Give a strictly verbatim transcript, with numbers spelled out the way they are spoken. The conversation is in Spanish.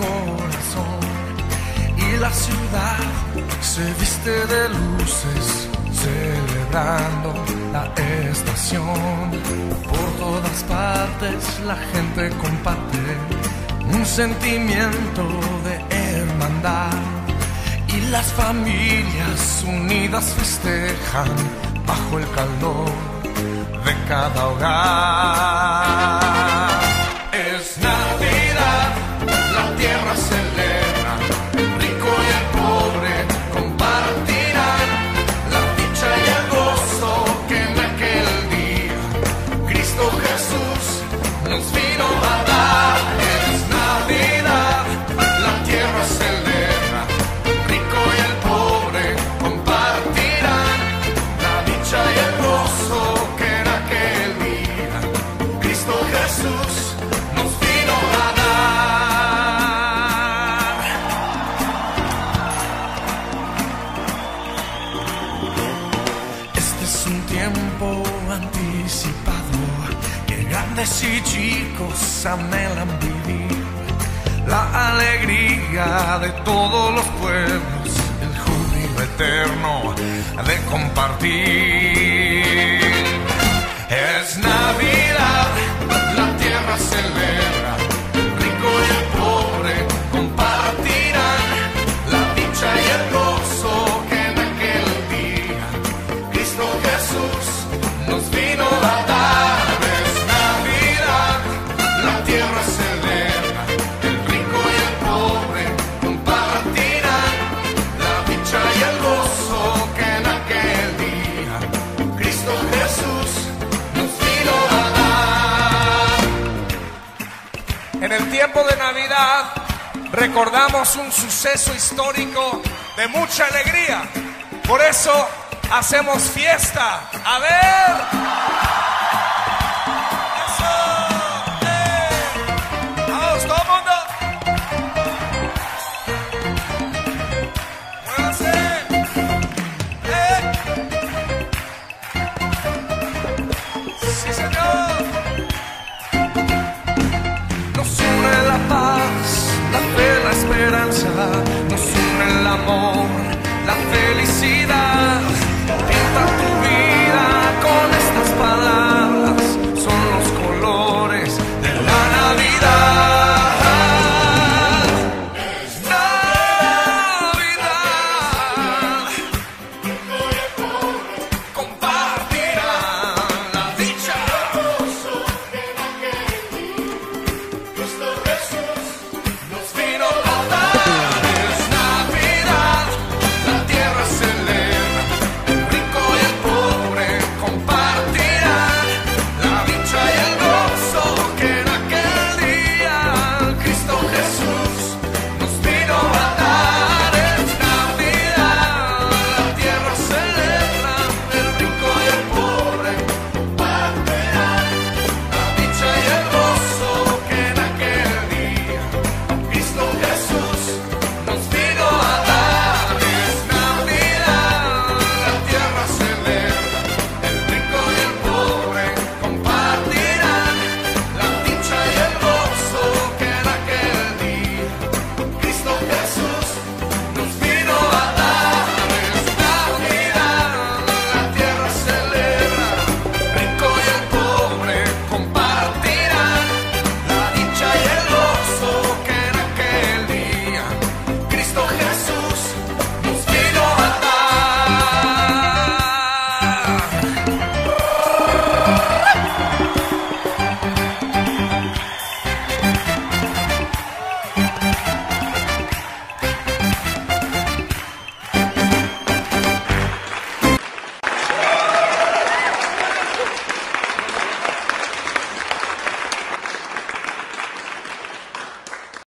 corazón y la ciudad se viste de luces, celebrando la estación. Por todas partes la gente comparte un sentimiento de hermandad y las familias unidas festejan bajo el calor de cada hogar. Es Navidad, la tierra celebra, el rico y el pobre compartirán la dicha y el gozo que en aquel día Cristo Jesús nos vino a dar. Es Navidad, la tierra celebra, el rico y el pobre compartirán la dicha y el gozo que en aquel día Cristo Jesús nos vino a dar. Este es un tiempo anticipado que grandes y chicos anhelan vivir. La alegría de todos los pueblos, el júbilo eterno de compartir. Es Navidad, la tierra celebra, el rico y el pobre compartirán la dicha y el gozo que en aquel día Cristo Jesús nos vino a dar. Es Navidad, la tierra celebra, el rico y el pobre compartirán la dicha y el gozo que en aquel día Cristo Jesús nos vino a dar. En el tiempo de Navidad recordamos un suceso histórico de mucha alegría. Por eso hacemos fiesta. A ver. Eso. ¡Eh! Vamos, todo el mundo. Muévanse. ¡Eh! Sí, señor. Nos une la paz, la fe, la esperanza, nos une el amor, la felicidad.